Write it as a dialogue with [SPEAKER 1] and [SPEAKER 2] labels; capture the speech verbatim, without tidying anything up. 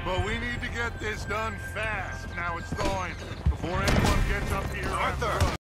[SPEAKER 1] But we need to get this done fast. Now it's thawing before anyone gets up here.
[SPEAKER 2] Arthur!
[SPEAKER 1] after us.